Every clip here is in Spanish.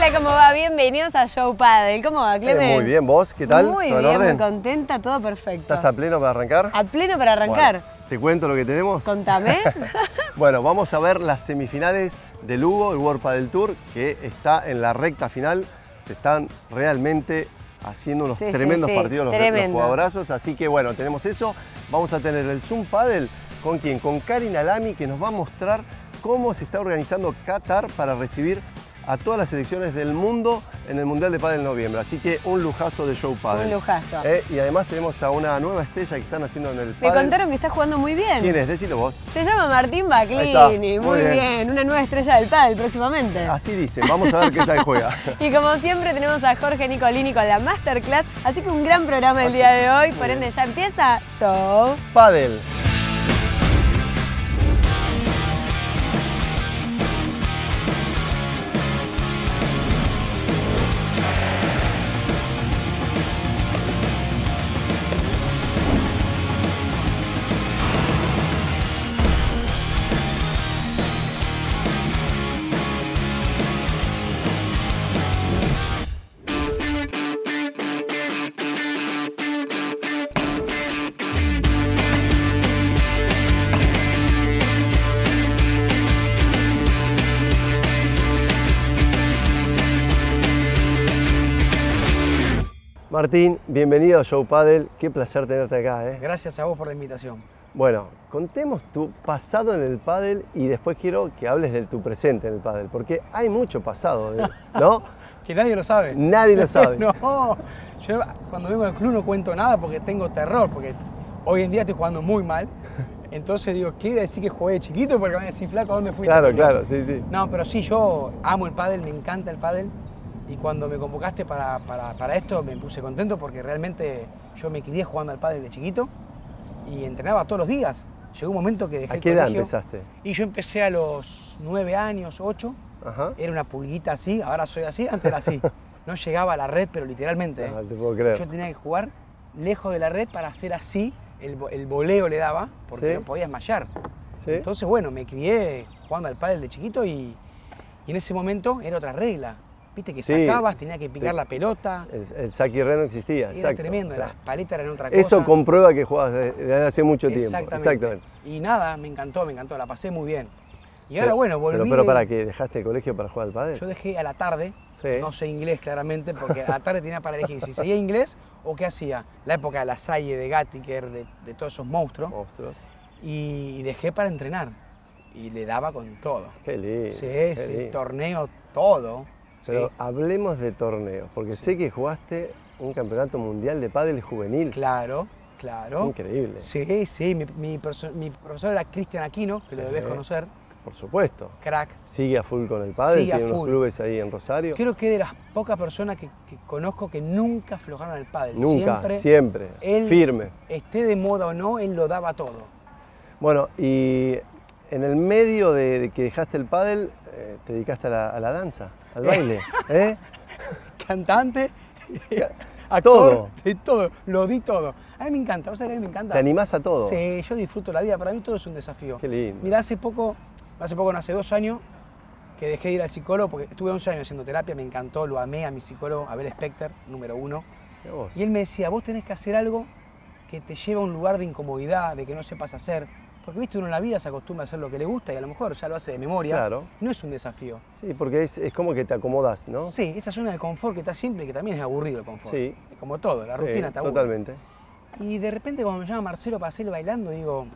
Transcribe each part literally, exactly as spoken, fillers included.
Hola, ¿cómo va? Bienvenidos a Show Padel. ¿Cómo va, Clemen? Eh, muy bien, ¿vos? ¿Qué tal? Muy ¿Todo en bien, orden? muy contenta, todo perfecto. ¿Estás a pleno para arrancar? ¿A pleno para arrancar? Bueno, ¿te cuento lo que tenemos? Contame. Bueno, vamos a ver las semifinales de Lugo, el World Padel Tour, que está en la recta final. Se están realmente haciendo unos Sí, tremendos sí, sí, partidos los, los jugadorazos. Así que bueno, tenemos eso. Vamos a tener el Zoom Padel. ¿Con quién? Con Karin Alami, que nos va a mostrar cómo se está organizando Qatar para recibir a todas las selecciones del mundo en el Mundial de Padel en noviembre. Así que un lujazo de Show Padel. Un lujazo. Eh, y además tenemos a una nueva estrella que están haciendo en el Me Padel. contaron que está jugando muy bien. ¿Quién es? Decilo vos. Se llama Martín Baclini. Muy, muy bien. bien. Una nueva estrella del Padel próximamente. Así dicen. Vamos a ver qué tal juega. Y como siempre tenemos a Jorge Nicolini con la Masterclass. Así que un gran programa el así, día de hoy. Por ende ya empieza Show Padel. Martín, bienvenido a Show Padel. Qué placer tenerte acá, ¿eh? Gracias a vos por la invitación. Bueno, contemos tu pasado en el pádel y después quiero que hables de tu presente en el pádel, porque hay mucho pasado, ¿no? Que nadie lo sabe. Nadie lo sabe. No, yo cuando vengo al club no cuento nada porque tengo terror, porque hoy en día estoy jugando muy mal. Entonces digo, ¿qué iba a decir que jugué de chiquito? Porque me van a decir, flaco, ¿a dónde fuiste? Claro, claro, sí, sí. No, pero sí, yo amo el pádel, me encanta el pádel. Y cuando me convocaste para, para, para esto me puse contento porque realmente yo me crié jugando al pádel de chiquito y entrenaba todos los días. Llegó un momento que dejé ¿A qué el edad colegio, empezaste? Y yo empecé a los nueve años, ocho. Ajá. Era una pulguita así, ahora soy así, antes era así. No llegaba a la red, pero literalmente. No, te puedo creer. Yo tenía que jugar lejos de la red para hacer así, el, el voleo le daba, porque ¿Sí? no podía esmallar. ¿Sí? Entonces, bueno, me crié jugando al pádel de chiquito y, y en ese momento era otra regla. Viste que Sí, sacabas, tenía que picar sí. la pelota. El, el saque y re no existía, Era exacto. tremendo, O sea, las paletas eran otra cosa. eso comprueba que jugabas desde hace mucho tiempo. Exactamente. Exactamente. Y nada, me encantó, me encantó, la pasé muy bien. Y ahora, Pero- bueno, volví. Pero, pero de- para qué, ¿dejaste el colegio para jugar al pádel? Yo dejé a la tarde, Sí. no sé inglés claramente, porque a la tarde tenía para elegir si seguía inglés o qué hacía. La época de la Salle, de Gattiker, de, de todos esos monstruos. Monstruos. Y, y dejé para entrenar. Y le daba con todo. Qué lindo. Sí, qué sí, lindo. torneo, todo. Pero Sí. hablemos de torneos, porque sé que jugaste un campeonato mundial de pádel juvenil. Claro, claro. Increíble. Sí, sí, mi, mi, perso- mi profesor era Cristian Aquino, que Sí. lo debes conocer, Por supuesto. crack. Sigue a full con el pádel, Sigue a tiene unos full. clubes ahí en Rosario. Creo que de las pocas personas que, que conozco que nunca aflojaron el pádel. Nunca, siempre, siempre, él, firme. esté de moda o no, él lo daba todo. Bueno, y en el medio de, de que dejaste el pádel, eh, te dedicaste a la, a la danza, al baile, ¿eh? Cantante, actor, Todo. de todo, lo di todo. A mí me encanta, ¿vos sabés que a mí me encanta? ¿Te animás a todo? Sí, yo disfruto la vida, para mí todo es un desafío. Qué lindo. Mira, hace poco, hace poco, no, hace dos años, que dejé de ir al psicólogo, porque estuve once años haciendo terapia, me encantó, lo amé a mi psicólogo, Abel Specter, número uno. Mirá vos. Y él me decía, vos tenés que hacer algo que te lleve a un lugar de incomodidad, de que no sepas hacer. Porque viste, uno en la vida se acostumbra a hacer lo que le gusta y a lo mejor ya lo hace de memoria. Claro. No es un desafío. Sí, porque es, es como que te acomodás, ¿no? Sí, esa zona de confort que está simple y que también es aburrido el confort. Sí. Como todo, la Sí, rutina está aburrida. totalmente. Y de repente cuando me llama Marcelo para hacerlo bailando, digo,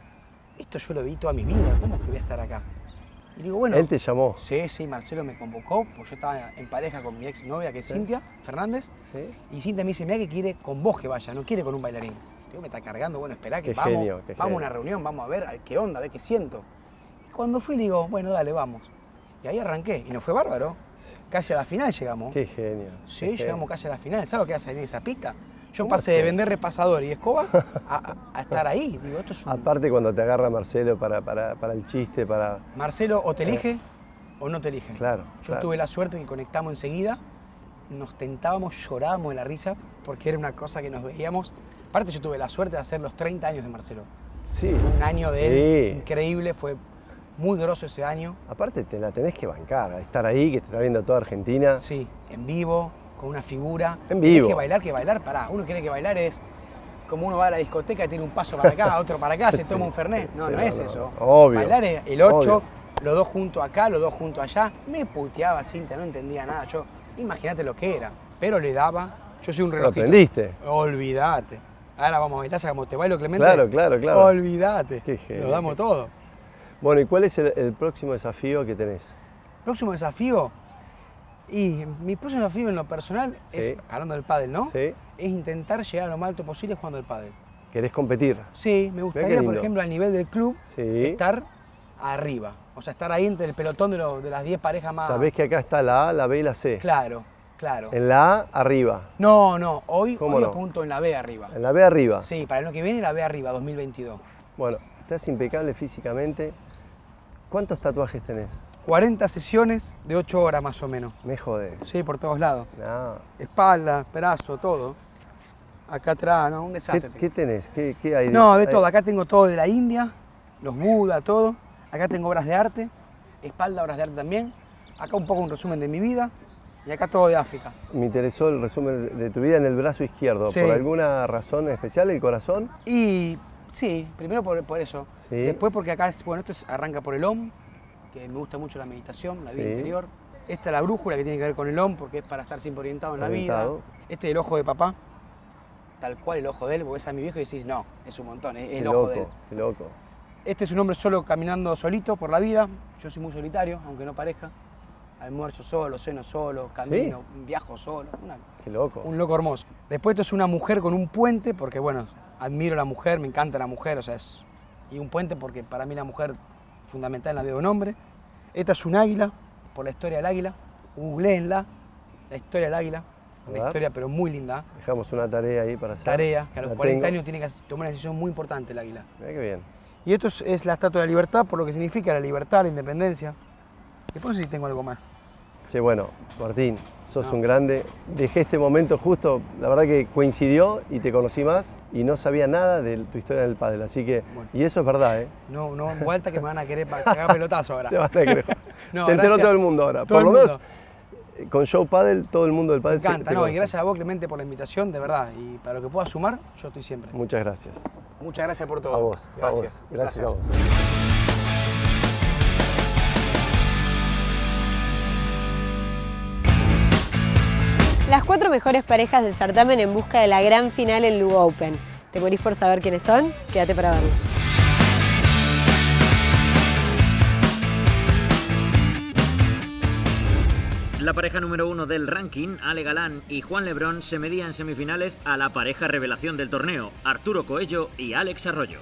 esto yo lo vi toda mi vida, ¿cómo es que voy a estar acá? Y digo, bueno. Él te llamó. Sí, sí, Marcelo me convocó, porque yo estaba en pareja con mi ex novia, que es Sí. Cintia Fernández. ¿Sí? Y Cintia me dice, mira que quiere con vos que vaya, no quiere con un bailarín. Digo, me está cargando, bueno, esperá que Qué vamos, genio, qué vamos a genio. una reunión, vamos a ver a- qué onda, a ver qué siento. Y cuando fui le digo, bueno, dale, vamos. Y ahí arranqué, y nos fue bárbaro. Casi a la final llegamos. Qué genio. Sí, qué genio. llegamos casi a la final. ¿Sabes lo que hace en esa pista? Yo ¿Cómo pasé de haces? vender repasador y escoba a, a- a estar ahí. Digo, esto es un... Aparte cuando te agarra Marcelo para, para, para el chiste, para... Marcelo o te elige o no te elige. Claro, Yo claro. tuve la suerte que conectamos enseguida, nos tentábamos, llorábamos de la risa, porque era una cosa que nos veíamos. Aparte yo tuve la suerte de hacer los treinta años de Marcelo. Sí. Fue un año de Sí. él increíble, fue muy grosso ese año. Aparte te la tenés que bancar, a estar ahí, que te está viendo toda Argentina. Sí, en vivo, con una figura. En vivo. Tenés que bailar, que bailar, pará. Uno cree que bailar es como uno va a la discoteca y tiene un paso para acá, otro para acá, se Sí, toma un fernet. No, sí, no, no, es no, eso. obvio, Bailar es el ocho, obvio. los dos juntos acá, los dos juntos allá. Me puteaba Cintia, no entendía nada. Yo, imagínate lo que era. Pero le daba, yo soy un ¿Lo relojito. aprendiste? Olvídate. Ahora vamos a bailar, como te bailo, Clemente. Claro, claro, claro. Olvídate. Qué genio. Lo damos todo. Bueno, ¿y cuál es el, el próximo desafío que tenés? Próximo desafío. Y mi próximo desafío en lo personal Sí. es, hablando del pádel, ¿no? ¿Sí? Es intentar llegar a lo más alto posible jugando al pádel. ¿Querés competir? Sí, me qué gustaría, por lindo. ejemplo, al nivel del club, Sí. estar arriba. O sea, estar ahí entre el pelotón de, los- de las diez parejas más... Sabés que acá está la A, la B y la C. Claro, claro. En la A, arriba. No, no, hoy, ¿Cómo hoy no? apunto en la B arriba. En la B, arriba. Sí, para el año que viene la B arriba, dos mil veintidós. Bueno, estás impecable físicamente. ¿Cuántos tatuajes tenés? cuarenta sesiones de ocho horas más o menos. Me jodés. Sí, por todos lados. No. Espalda, brazo, todo. Acá atrás, ¿no? Un ¿Qué, desastre. qué tenés? ¿Qué, qué hay? No, de hay- todo. Acá tengo todo de la India, los Buda, todo. Acá tengo obras de arte, espalda, obras de arte también. Acá un poco un resumen de mi vida y acá todo de África. Me interesó el resumen de tu vida en el brazo izquierdo. Sí. ¿Por alguna razón especial, el corazón? Y sí, primero por, por eso. Sí. Después porque acá, es- bueno, esto es- arranca por el O M, que me gusta mucho la meditación, la vida Sí. interior. Esta es la brújula que tiene que ver con el O M, porque es para estar siempre orientado en Orientado. la vida. Este es el ojo de papá, tal cual el ojo de él, porque ves a mi viejo y decís, no, es un montón, es Qué el ojo de él. loco, qué loco. Este es un hombre solo caminando solito por la vida. Yo soy muy solitario, aunque no parezca. Almuerzo solo, ceno solo, camino, viajo solo. una- Qué loco. un loco hermoso. Después esto es una mujer con un puente, porque bueno, admiro a la mujer, me encanta la mujer, o sea, es... Y un puente porque para mí la mujer es fundamental en la vida de un hombre. Esta es un águila, por la historia del águila. Googleenla, la historia del águila. A Una ver. historia pero muy linda. Dejamos una tarea ahí para hacer. Tarea, que a los La cuarenta tengo. años tiene que tomar una decisión muy importante el águila. Mirá qué bien. Y esto es, es la Estatua de la Libertad, por lo que significa la libertad, la independencia. Después no sé si tengo algo más. Che, bueno, Martín, sos No. un grande. Dejé este momento justo, la verdad que coincidió y te conocí más y no sabía nada de tu historia del pádel, así que... Bueno. Y eso es verdad, ¿eh? No, no, en vuelta que me van a querer para cagar pelotazo ahora. Te vas a creer. No, Se enteró gracias. todo el mundo ahora. Todo Por lo el menos mundo. eh, con Show Padel, todo el mundo del Me pádel se- encanta, te no, y conoce. gracias a vos, Clemente, por la invitación, de verdad. Y para lo que pueda sumar, yo estoy siempre. Muchas gracias. Muchas gracias por todo. A vos, a Gracias. vos. Gracias a Un vos. Las cuatro mejores parejas del certamen en busca de la gran final en Lugo Open. ¿Te morís por saber quiénes son? Quédate para verlo. La pareja número uno del ranking, Ale Galán y Juan Lebrón, se medía en semifinales a la pareja revelación del torneo, Arturo Coello y Alex Arroyo.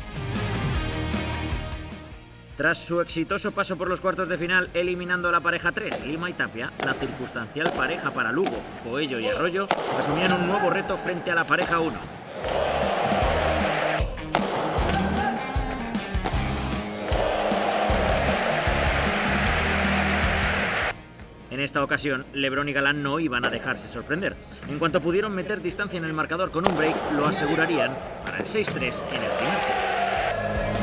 Tras su exitoso paso por los cuartos de final, eliminando a la pareja tres, Lima y Tapia, la circunstancial pareja para Lugo, Coello y Arroyo, asumían un nuevo reto frente a la pareja uno. En esta ocasión, Lebrón y Galán no iban a dejarse sorprender. En cuanto pudieron meter distancia en el marcador con un break, lo asegurarían para el seis tres en el primer set.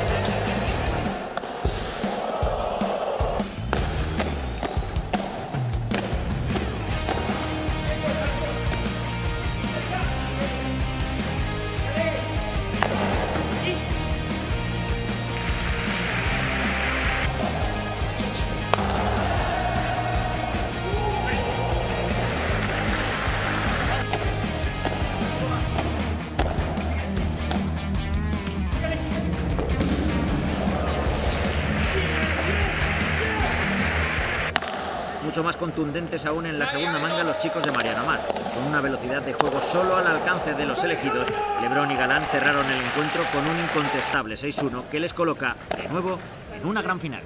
Mucho más contundentes aún en la segunda manga los chicos de Mariano Mar. Con una velocidad de juego solo al alcance de los elegidos, Lebrón y Galán cerraron el encuentro con un incontestable seis uno que les coloca, de nuevo, en una gran final.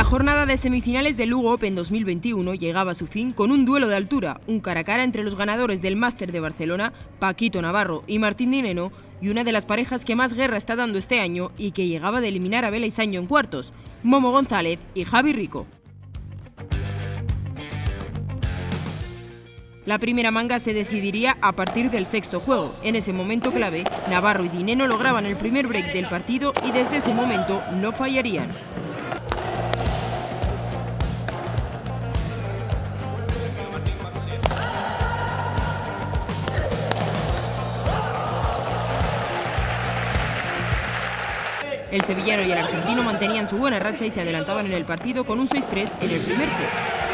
La jornada de semifinales del Lugo Open dos mil veintiuno llegaba a su fin con un duelo de altura, un cara a cara entre los ganadores del Máster de Barcelona, Paquito Navarro y Martín Dineno, y una de las parejas que más guerra está dando este año y que llegaba de eliminar a Vela y Saño en cuartos, Momo González y Javi Rico. La primera manga se decidiría a partir del sexto juego. En ese momento clave, Navarro y Dineno lograban el primer break del partido y desde ese momento no fallarían. El sevillano y el argentino mantenían su buena racha y se adelantaban en el partido con un seis tres en el primer set.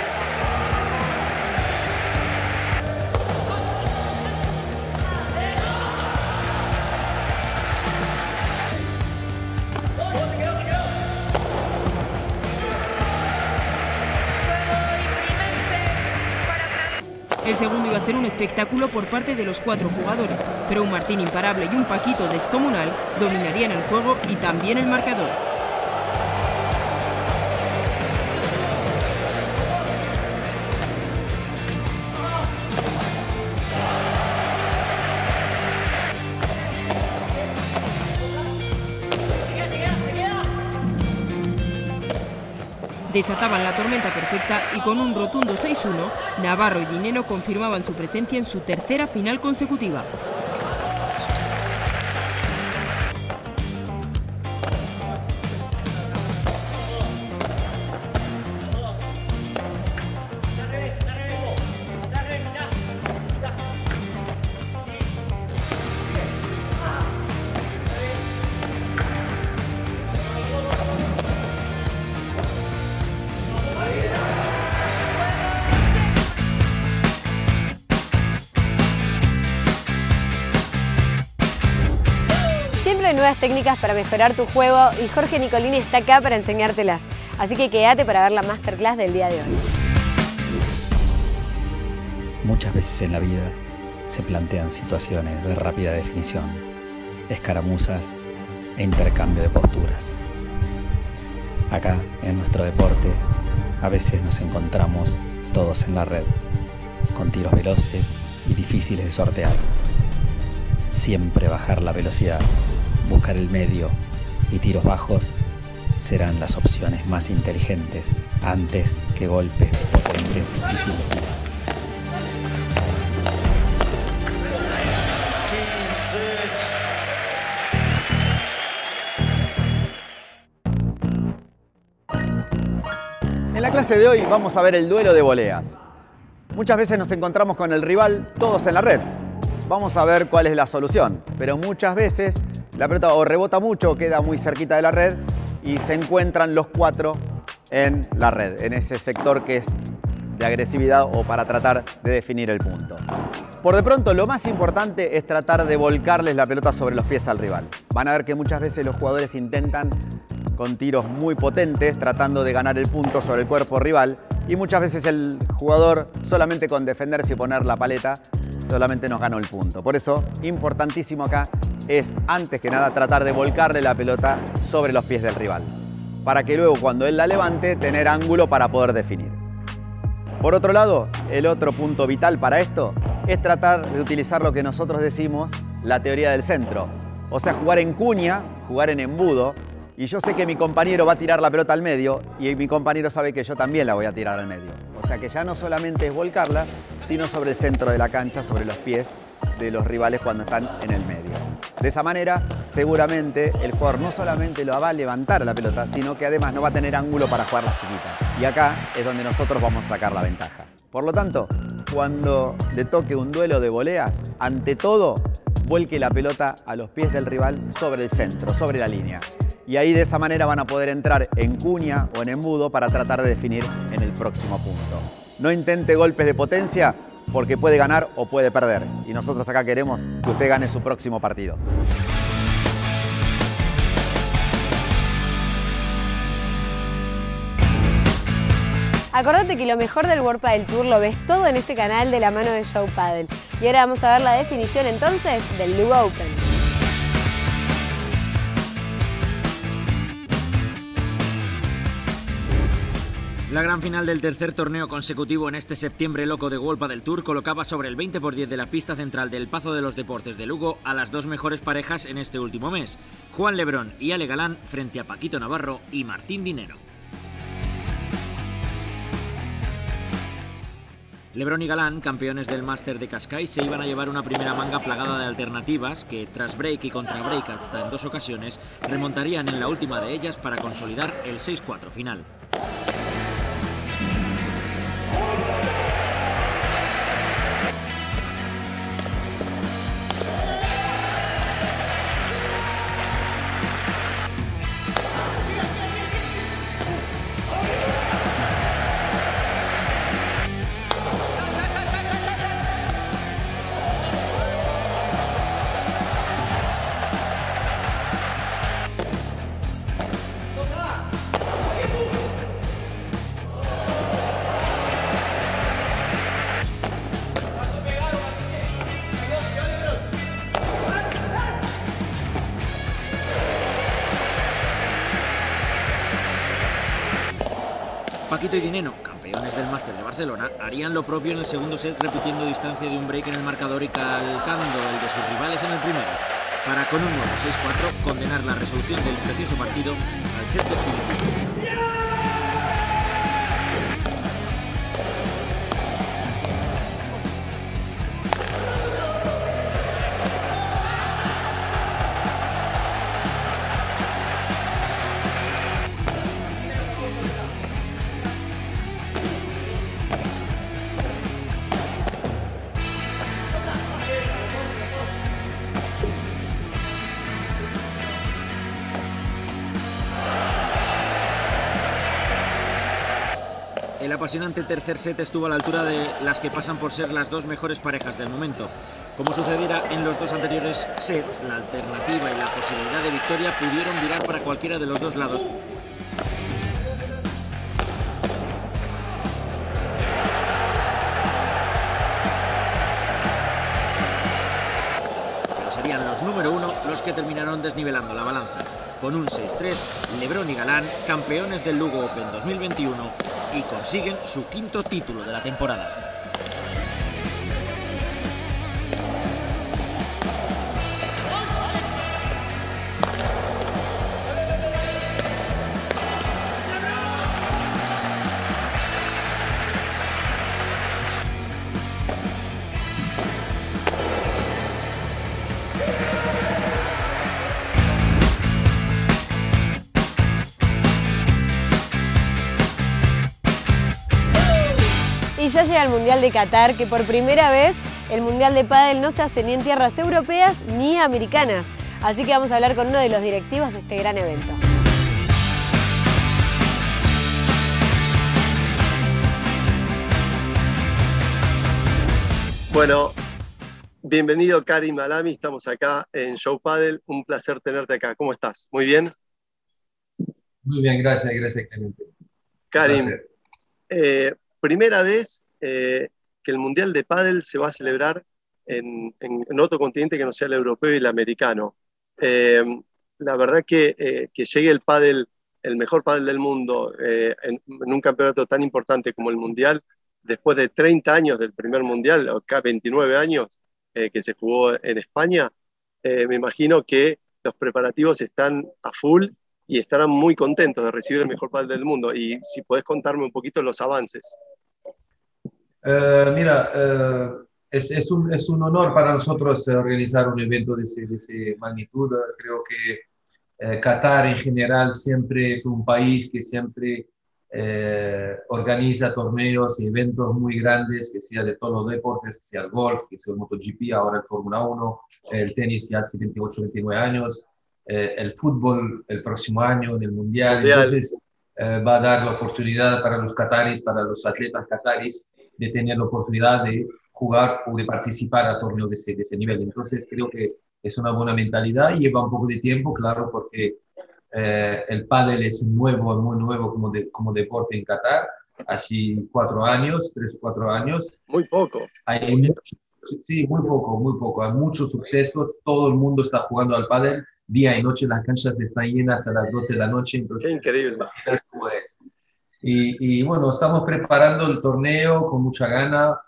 El segundo iba a ser un espectáculo por parte de los cuatro jugadores, pero un Martín imparable y un Paquito descomunal dominarían el juego y también el marcador. Desataban la tormenta perfecta y con un rotundo seis uno, Navarro y Dineno confirmaban su presencia en su tercera final consecutiva. Siempre hay nuevas técnicas para mejorar tu juego y Jorge Nicolini está acá para enseñártelas. Así que quédate para ver la masterclass del día de hoy. Muchas veces en la vida se plantean situaciones de rápida definición, escaramuzas e intercambio de posturas. Acá, en nuestro deporte, a veces nos encontramos todos en la red, con tiros veloces y difíciles de sortear. Siempre bajar la velocidad, buscar el medio y tiros bajos serán las opciones más inteligentes antes que golpes potentes y sin estilo. En la clase de hoy vamos a ver el duelo de voleas. Muchas veces nos encontramos con el rival todos en la red. Vamos a ver cuál es la solución, pero muchas veces la pelota o rebota mucho o queda muy cerquita de la red y se encuentran los cuatro en la red, en ese sector que es de agresividad o para tratar de definir el punto. Por de pronto, lo más importante es tratar de volcarles la pelota sobre los pies al rival. Van a ver que muchas veces los jugadores intentan con tiros muy potentes, tratando de ganar el punto sobre el cuerpo rival, y muchas veces el jugador solamente con defenderse y poner la paleta solamente nos ganó el punto. Por eso, importantísimo acá es, antes que nada, tratar de volcarle la pelota sobre los pies del rival, para que luego, cuando él la levante, tener ángulo para poder definir. Por otro lado, el otro punto vital para esto es tratar de utilizar lo que nosotros decimos la teoría del centro. O sea, jugar en cuña, jugar en embudo, y yo sé que mi compañero va a tirar la pelota al medio y mi compañero sabe que yo también la voy a tirar al medio. O sea que ya no solamente es volcarla, sino sobre el centro de la cancha, sobre los pies de los rivales cuando están en el medio. De esa manera, seguramente el jugador no solamente lo va a levantar la pelota, sino que además no va a tener ángulo para jugar la chiquita. Y acá es donde nosotros vamos a sacar la ventaja. Por lo tanto, cuando le toque un duelo de voleas, ante todo, vuelque la pelota a los pies del rival sobre el centro, sobre la línea. Y ahí de esa manera van a poder entrar en cuña o en embudo para tratar de definir en el próximo punto. No intente golpes de potencia porque puede ganar o puede perder. Y nosotros acá queremos que usted gane su próximo partido. Acordate que lo mejor del World Padel Tour lo ves todo en este canal de la mano de Show Padel. Y ahora vamos a ver la definición entonces del Lugo Open. La gran final del tercer torneo consecutivo en este septiembre loco de World Padel Tour colocaba sobre el veinte por diez de la pista central del Pazo de los Deportes de Lugo a las dos mejores parejas en este último mes, Juan Lebrón y Ale Galán frente a Paquito Navarro y Martín Dineno. Lebrón y Galán, campeones del Máster de Cascais, se iban a llevar una primera manga plagada de alternativas que, tras break y contra break hasta en dos ocasiones, remontarían en la última de ellas para consolidar el seis cuatro final. Paquito y Dineno, campeones del Máster de Barcelona, harían lo propio en el segundo set, repitiendo distancia de un break en el marcador y calcando el de sus rivales en el primero, para con un nuevo seis cuatro condenar la resolución del precioso partido al set definitivo. El apasionante tercer set estuvo a la altura de las que pasan por ser las dos mejores parejas del momento. Como sucediera en los dos anteriores sets, la alternativa y la posibilidad de victoria pudieron virar para cualquiera de los dos lados. Pero serían los número uno los que terminaron desnivelando la balanza. Con un seis tres, Lebrón y Galán, campeones del Lugo Open dos mil veintiuno, y consiguen su quinto título de la temporada. Y ya llega el Mundial de Qatar, que por primera vez el Mundial de Pádel no se hace ni en tierras europeas ni americanas. Así que vamos a hablar con uno de los directivos de este gran evento. Bueno, bienvenido Karim Alami, estamos acá en Show Padel, un placer tenerte acá. ¿Cómo estás? ¿Muy bien? Muy bien, gracias, gracias Clemente. Karim, eh, primera vez eh, que el Mundial de Pádel se va a celebrar en, en, en otro continente que no sea el europeo y el americano. Eh, la verdad que, eh, que llegue el pádel, el mejor pádel del mundo, eh, en, en un campeonato tan importante como el Mundial, después de treinta años del primer Mundial, o acá veintinueve años eh, que se jugó en España, eh, me imagino que los preparativos están a full y estarán muy contentos de recibir el mejor pádel del mundo. Y si podés contarme un poquito los avances. Uh, mira, uh, es, es, un, es un honor para nosotros organizar un evento de esa de ese magnitud. Creo que uh, Qatar en general siempre fue un país que siempre uh, organiza torneos y eventos muy grandes, que sea de todos los deportes, que sea el golf, que sea el MotoGP, ahora el Fórmula uno, el tenis ya hace veintiocho, veintinueve años, uh, el fútbol el próximo año en el Mundial. Mundial. Entonces uh, va a dar la oportunidad para los qataris, para los atletas qataris, de tener la oportunidad de jugar o de participar a torneos de ese, de ese nivel. Entonces creo que es una buena mentalidad y lleva un poco de tiempo, claro, porque eh, el pádel es nuevo, muy nuevo como, de, como deporte en Qatar, hace cuatro años, tres o cuatro años. Muy poco. Hay mucho, sí, muy poco, muy poco. Hay mucho suceso, todo el mundo está jugando al pádel, día y noche las canchas están llenas a las doce de la noche. Entonces, es increíble. Cómo es. Y, y bueno, estamos preparando el torneo con mucha gana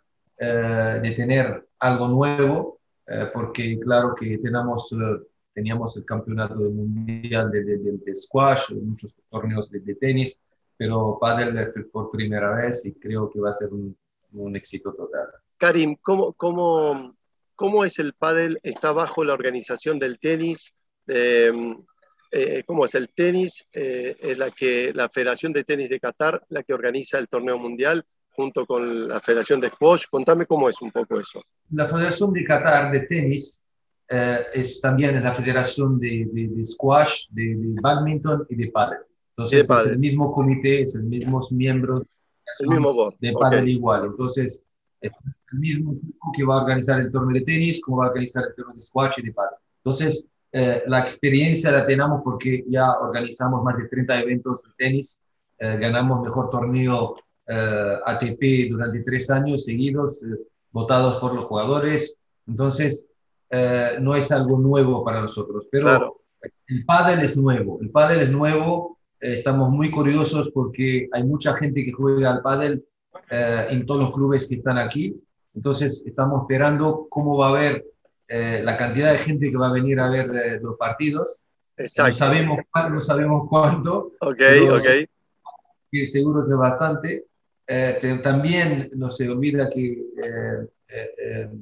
eh, de tener algo nuevo, eh, porque claro que tenemos, eh, teníamos el campeonato mundial de, de, de, de squash, muchos torneos de, de tenis, pero pádel por primera vez y creo que va a ser un, un éxito total. Karim, ¿cómo, cómo, cómo es el pádel? ¿Está bajo la organización del tenis? Eh, eh, ¿Cómo es el tenis? Eh, es la, que, la Federación de Tenis de Qatar la que organiza el torneo mundial junto con la Federación de Squash. Contame cómo es un poco eso. La Federación de Qatar de Tenis eh, es también la Federación de, de, de Squash, de, de Badminton y de Pádel. Entonces de es el mismo comité, es el mismo miembros el mismo board. De Pádel Okay. igual. Entonces es el mismo equipo que va a organizar el torneo de tenis como va a organizar el torneo de Squash y de Pádel. Entonces eh, la experiencia la tenemos porque ya organizamos más de treinta eventos de tenis, eh, ganamos mejor torneo eh, A T P durante tres años seguidos, eh, votados por los jugadores. Entonces eh, no es algo nuevo para nosotros, pero claro. El pádel es nuevo, el pádel es nuevo, eh, estamos muy curiosos porque hay mucha gente que juega al pádel eh, en todos los clubes que están aquí, entonces estamos esperando cómo va a haber eh, la cantidad de gente que va a venir a ver eh, los partidos. Exacto. No sabemos, no sabemos cuánto, okay, okay. Que seguro que bastante. Eh, te, también no se olvida que eh, eh, eh,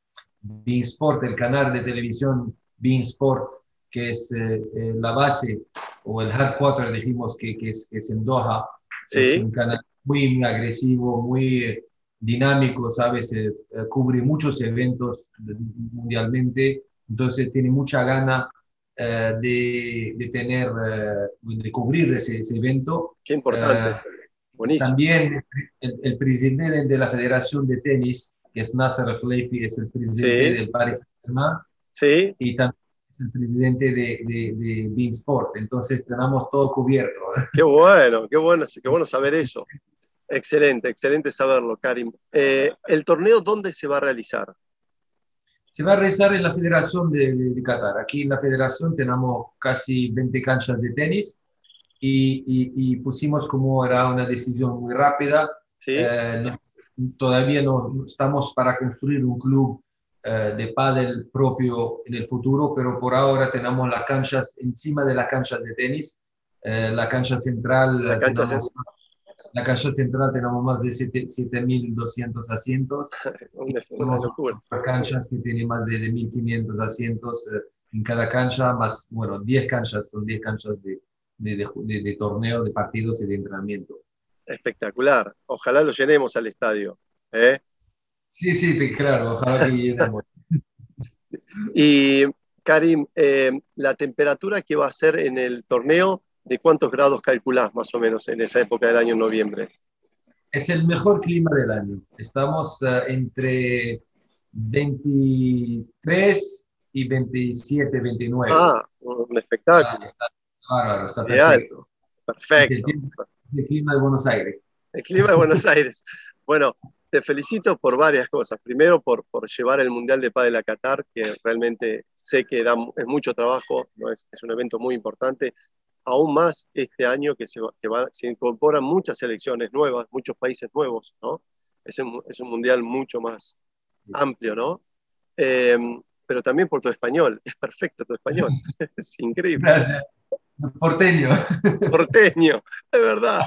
beIN Sport, el canal de televisión beIN Sport, que es eh, eh, la base o el headquarter, dijimos que, que, es, que es en Doha, sí. Es un canal muy, muy agresivo, muy eh, dinámico, ¿sabes? Eh, eh, cubre muchos eventos mundialmente, entonces tiene mucha gana eh, de, de tener, eh, de cubrir ese, ese evento. Qué importante. Eh, Buenísimo. También el, el presidente de la Federación de Tenis, que es Nasser Al-Khelaifi, es el presidente sí. del Paris Saint-Germain. Sí. Y también es el presidente de, de, de beIN Sport. Entonces tenemos todo cubierto. Qué bueno, qué bueno, qué bueno saber eso. Excelente, excelente saberlo, Karim. Eh, ¿El torneo dónde se va a realizar? Se va a realizar en la Federación de, de, de Qatar. Aquí en la Federación tenemos casi veinte canchas de tenis. Y, y, y pusimos como era una decisión muy rápida. ¿Sí? Eh, no, todavía no estamos para construir un club eh, de pádel propio en el futuro, pero por ahora tenemos las canchas encima de las canchas de tenis. Eh, la cancha central, la cancha, tenemos, la cancha central tenemos más de siete mil doscientos asientos. una, una locura. Canchas que tienen más de, de mil quinientos asientos eh, en cada cancha, más, bueno, diez canchas, son diez canchas de De, de, de torneo, de partidos y de entrenamiento. Espectacular. Ojalá lo llenemos al estadio. ¿eh? Sí, sí, claro, ojalá que llenemos. Y, Karim, eh, la temperatura que va a ser en el torneo, ¿de cuántos grados calculás más o menos en esa época del año, en noviembre? Es el mejor clima del año. Estamos uh, entre veintitrés y veintisiete, veintinueve. Ah, un espectáculo. Ah, está bárbaro, está perfecto. Perfecto. El clima, el clima de Buenos Aires. El clima de Buenos Aires. Bueno, te felicito por varias cosas. Primero, por, por llevar el Mundial de Pádel a Qatar, que realmente sé que da, es mucho trabajo, ¿no? es, es un evento muy importante. Aún más este año que, se, que va, se incorporan muchas selecciones nuevas, muchos países nuevos, ¿no? Es un, es un mundial mucho más amplio, ¿no? Eh, pero también por tu español. Es perfecto tu español. Es increíble. Gracias. Porteño. Porteño, es verdad.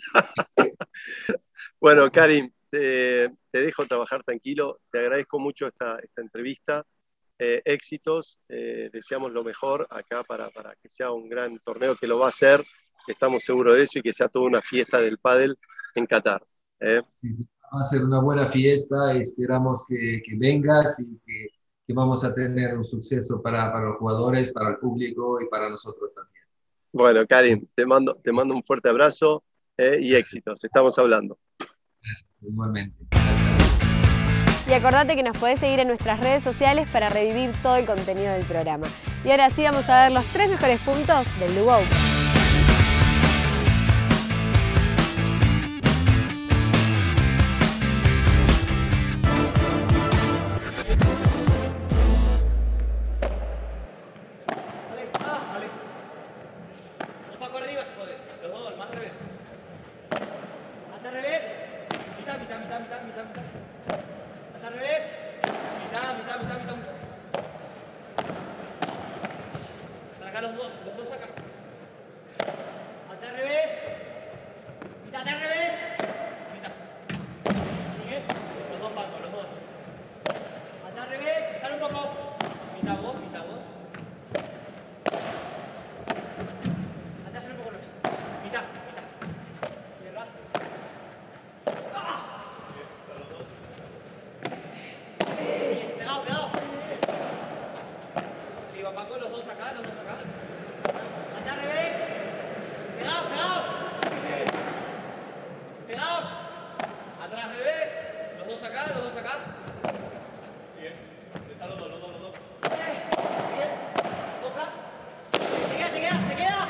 Bueno, Karim, te, te dejo trabajar tranquilo. Te agradezco mucho esta, esta entrevista. Eh, éxitos. Eh, deseamos lo mejor acá para, para que sea un gran torneo, que lo va a ser, que estamos seguros de eso, y que sea toda una fiesta del pádel en Qatar. ¿eh? Sí, va a ser una buena fiesta. Esperamos que, que vengas y que, que vamos a tener un suceso para, para los jugadores, para el público y para nosotros también. Bueno, Karim, te mando, te mando un fuerte abrazo eh, y éxitos. Estamos hablando. Gracias, igualmente. Y acordate que nos podés seguir en nuestras redes sociales para revivir todo el contenido del programa. Y ahora sí vamos a ver los tres mejores puntos del Lugo Open. Paco arriba si podés, los dos, más al revés. al revés. Mitad, mitad, mitad, mitad, mitad, mitad. Hasta al revés. Mitad, mitad, mitad, mitad, mucho. Para acá los dos, los dos acá. Hasta al revés. Mitad, al revés. Mitad. Sigue. Los dos bancos, los dos. Hasta al revés. Sale un poco. Mitad vos, mitad vos. Hasta sale un poco al revés. Mitad, mitad. Cierra. ¡Ah! Bien, pegado, pegado. Arriba, Paco, los dos acá, los dos acá. Hasta al revés. Pegados, pegados. Pegados. Atrás, al revés. Los dos acá, los dos acá. Bien. Están los dos, los dos, los dos. Bien. Toca. Te queda, te queda, te queda.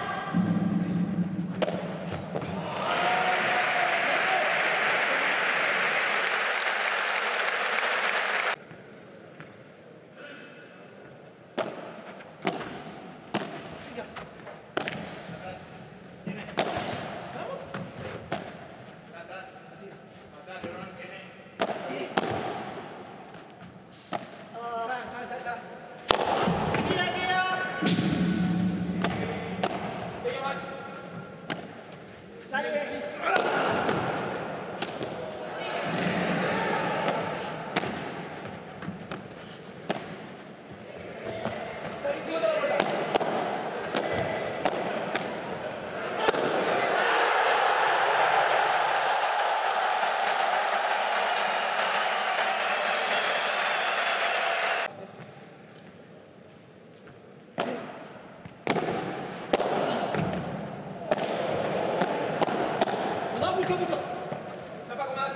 Mucho, mucho. Un poco más.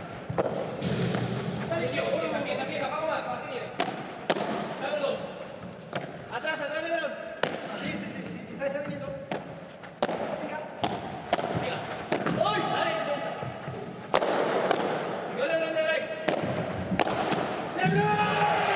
Dale, tío. Empieza, empieza, empieza. Paco más, Martínez. Dale dos. Atrás, atrás, Lebrón. Sí, sí, sí, sí. Está, está viniendo. Venga. Venga. ¡Uy! Dale, se te gusta. Yo Lebrón de Drake. ¡Lebrón!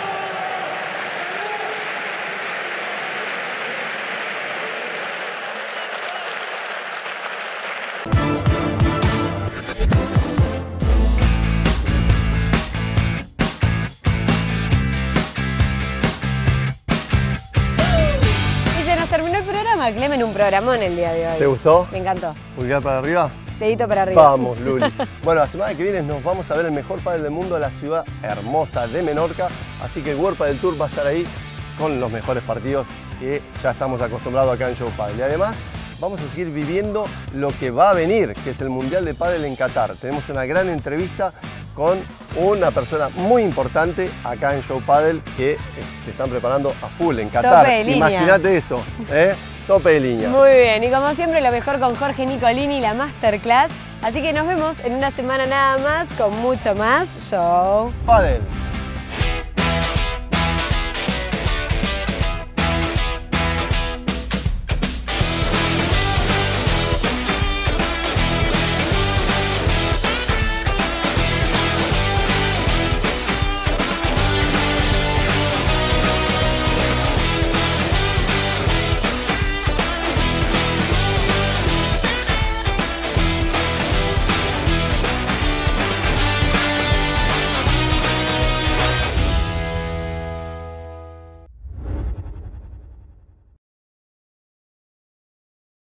Terminó el programa, Clemen, un programón el día de hoy. ¿Te gustó? Me encantó. ¿Pulgar para arriba? Dedito para arriba. Vamos, Luli. Bueno, la semana que viene nos vamos a ver el mejor pádel del mundo, la ciudad hermosa de Menorca. Así que el World Padel Tour va a estar ahí con los mejores partidos que ya estamos acostumbrados acá en Show Padel. Y además vamos a seguir viviendo lo que va a venir, que es el Mundial de Pádel en Qatar. Tenemos una gran entrevista con una persona muy importante acá en Show Padel que se están preparando a full en Qatar. Tope de línea. Imagínate eso, ¿eh? Tope de línea. Muy bien, y como siempre lo mejor con Jorge Nicolini, la Masterclass. Así que nos vemos en una semana nada más con mucho más Show Padel.